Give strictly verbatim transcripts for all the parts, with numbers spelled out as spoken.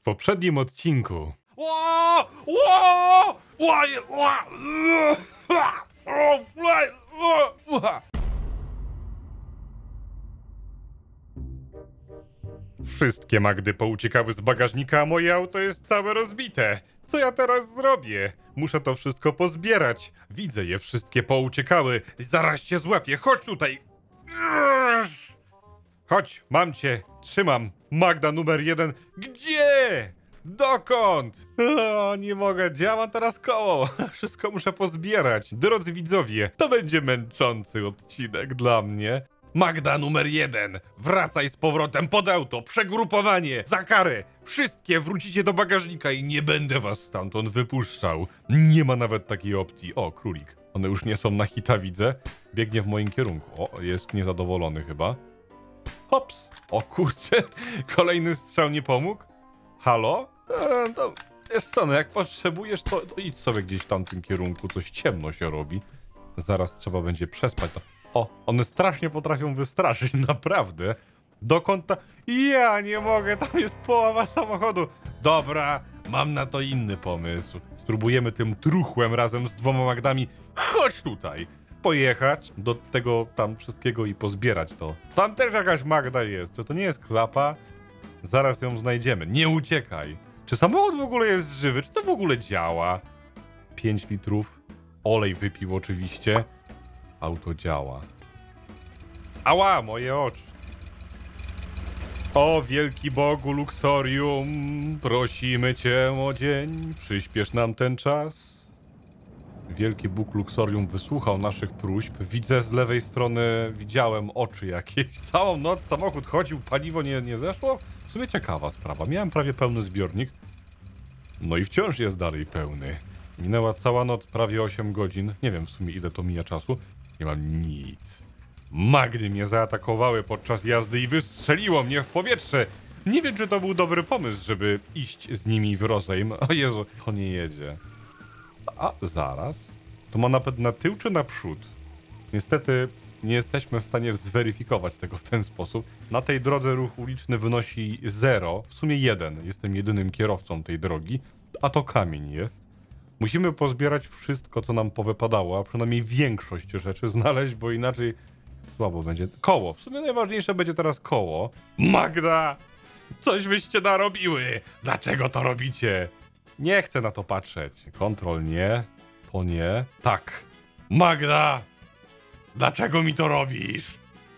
W poprzednim odcinku. Ło! Ło! Ło! Ło! Wszystkie Magdy pouciekały z bagażnika, a moje auto jest całe rozbite. Co ja teraz zrobię? Muszę to wszystko pozbierać. Widzę je, wszystkie pouciekały. Zaraz cię złapię. Chodź tutaj. Chodź, mam cię. Trzymam. Magda numer jeden. Gdzie? Dokąd? O, nie mogę. Działam teraz koło. Wszystko muszę pozbierać. Drodzy widzowie, to będzie męczący odcinek dla mnie. Magda numer jeden. Wracaj z powrotem pod auto. Przegrupowanie. Za karę. Wszystkie wrócicie do bagażnika i nie będę was stamtąd wypuszczał. Nie ma nawet takiej opcji. O, królik. One już nie są na hita, widzę. Biegnie w moim kierunku. O, jest niezadowolony chyba. Hops. O kurczę. Kolejny strzał nie pomógł. Halo? E, to, wiesz co, no jak potrzebujesz, to, to idź sobie gdzieś w tamtym kierunku. Coś ciemno się robi. Zaraz trzeba będzie przespać to. O, one strasznie potrafią wystraszyć, naprawdę. Dokąd ta... Ja nie mogę, tam jest połowa samochodu. Dobra, mam na to inny pomysł. Spróbujemy tym truchłem razem z dwoma Magdami. Chodź tutaj. Pojechać do tego tam wszystkiego i pozbierać to. Tam też jakaś Magda jest. Czy to nie jest klapa? Zaraz ją znajdziemy. Nie uciekaj. Czy samochód w ogóle jest żywy? Czy to w ogóle działa? pięć litrów. Olej wypił oczywiście. Auto działa. Ała, moje oczy. O wielki Bogu Luxorium, prosimy cię o dzień, przyspiesz nam ten czas. Wielki Bóg Luxorium wysłuchał naszych próśb. Widzę z lewej strony, widziałem oczy jakieś. Całą noc samochód chodził, paliwo nie, nie zeszło. W sumie ciekawa sprawa. Miałem prawie pełny zbiornik. No i wciąż jest dalej pełny. Minęła cała noc, prawie osiem godzin. Nie wiem w sumie ile to mija czasu. Nie mam nic. Magdy mnie zaatakowały podczas jazdy i wystrzeliło mnie w powietrze. Nie wiem, czy to był dobry pomysł, żeby iść z nimi w rozejm. O Jezu, to nie jedzie. A, zaraz. To ma napęd na tył czy na przód? Niestety nie jesteśmy w stanie zweryfikować tego w ten sposób. Na tej drodze ruch uliczny wynosi zero, w sumie jeden. Jestem jedynym kierowcą tej drogi, a to kamień jest. Musimy pozbierać wszystko, co nam powypadało, a przynajmniej większość rzeczy znaleźć, bo inaczej słabo będzie. Koło. W sumie najważniejsze będzie teraz koło. Magda! Coś wyście narobiły! Dlaczego to robicie? Nie chcę na to patrzeć. Kontrol nie. To nie. Tak. Magda! Dlaczego mi to robisz?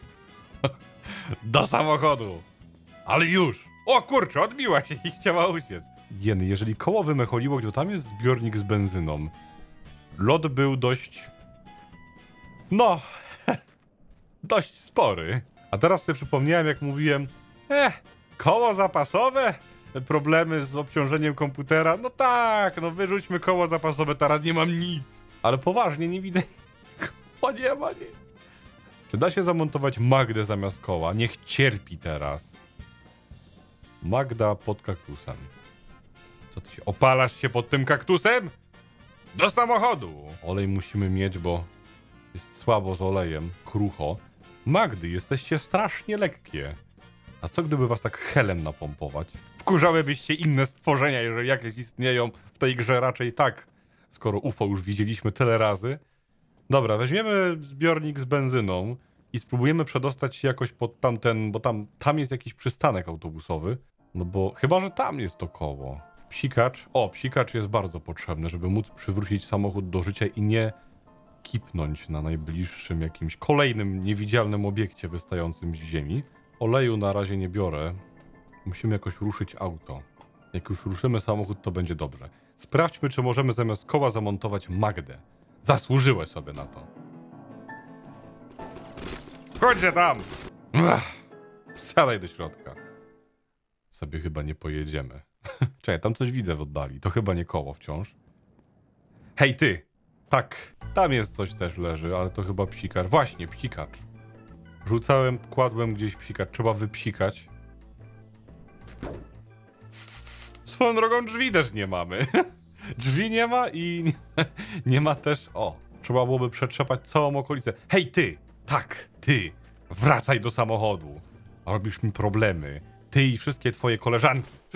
Do samochodu. Ale już. O kurczę, odbiła się i chciała uciec. Jeny, jeżeli koło wymecholiło, to tam jest zbiornik z benzyną. Lot był dość... No... dość spory. A teraz sobie przypomniałem, jak mówiłem... Eh, koło zapasowe? Problemy z obciążeniem komputera? No tak, no wyrzućmy koło zapasowe, teraz nie mam nic. Ale poważnie, nie widzę... O nie ma nic. Czy da się zamontować Magdę zamiast koła? Niech cierpi teraz. Magda pod kaktusem. Co ty się... Opalasz się pod tym kaktusem? Do samochodu! Olej musimy mieć, bo jest słabo z olejem. Krucho. Magdy, jesteście strasznie lekkie. A co gdyby was tak helem napompować? Wkurzałybyście inne stworzenia, jeżeli jakieś istnieją w tej grze, raczej tak. Skoro U F O już widzieliśmy tyle razy. Dobra, weźmiemy zbiornik z benzyną i spróbujemy przedostać się jakoś pod tamten, bo tam, tam jest jakiś przystanek autobusowy. No bo chyba, że tam jest to koło. Psikacz. O, psikacz jest bardzo potrzebny, żeby móc przywrócić samochód do życia i nie kipnąć na najbliższym jakimś kolejnym niewidzialnym obiekcie wystającym z ziemi. Oleju na razie nie biorę. Musimy jakoś ruszyć auto. Jak już ruszymy samochód, to będzie dobrze. Sprawdźmy, czy możemy zamiast koła zamontować Magdę. Zasłużyłeś sobie na to. Chodźcie tam! Ach, wsiadaj do środka. Sobie chyba nie pojedziemy. Czekaj, tam coś widzę w oddali. To chyba nie koło wciąż. Hej ty! Tak, tam jest coś też leży, ale to chyba psikacz. Właśnie, psikacz. Rzucałem, kładłem gdzieś psikacz. Trzeba wypsikać. Swoją drogą drzwi też nie mamy. Drzwi nie ma i nie, nie ma też... O, trzeba byłoby przetrzepać całą okolicę. Hej ty! Tak, ty! Wracaj do samochodu. Robisz mi problemy. Ty i wszystkie twoje koleżanki.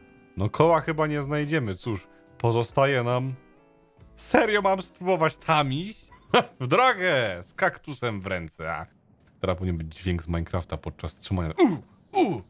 No koła chyba nie znajdziemy, cóż, pozostaje nam... Serio mam spróbować tam iść? W drogę! Z kaktusem w ręce. A. Teraz powinien być dźwięk z Minecrafta podczas trzymania. U, u, u.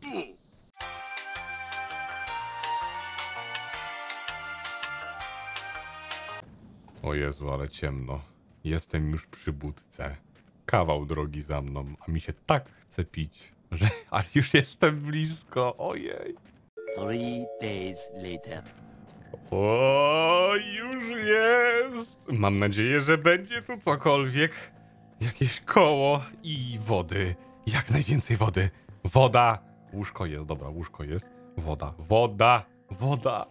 O Jezu, ale ciemno. Jestem już przy budce. Kawał drogi za mną, a mi się tak chce pić, że... Ale już jestem blisko, ojej. Three days later. O, już jest! Mam nadzieję, że będzie tu cokolwiek. Jakieś koło i wody. Jak najwięcej wody. Woda! Łóżko jest, dobra, łóżko jest. Woda, woda, woda.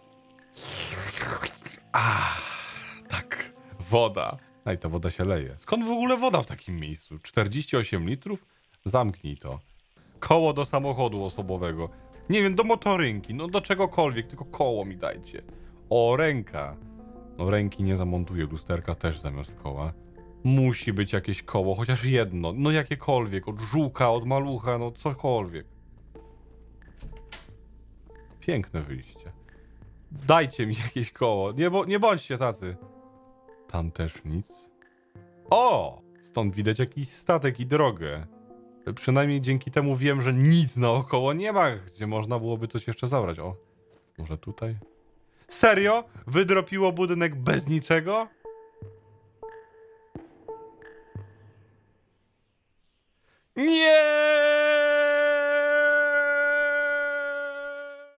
Ah, tak, woda. No i ta woda się leje. Skąd w ogóle woda w takim miejscu? czterdzieści osiem litrów? Zamknij to. Koło do samochodu osobowego. Nie wiem, do motorynki, no do czegokolwiek, tylko koło mi dajcie. O, ręka. No ręki nie zamontuję, lusterka też zamiast koła. Musi być jakieś koło, chociaż jedno, no jakiekolwiek, od żółka, od malucha, no cokolwiek. Piękne wyjście. Dajcie mi jakieś koło, nie, bo, nie bądźcie tacy. Tam też nic. O! Stąd widać jakiś statek i drogę. Przynajmniej dzięki temu wiem, że nic naokoło nie ma, gdzie można byłoby coś jeszcze zabrać. O, może tutaj? Serio? Wydropiło budynek bez niczego? Nie!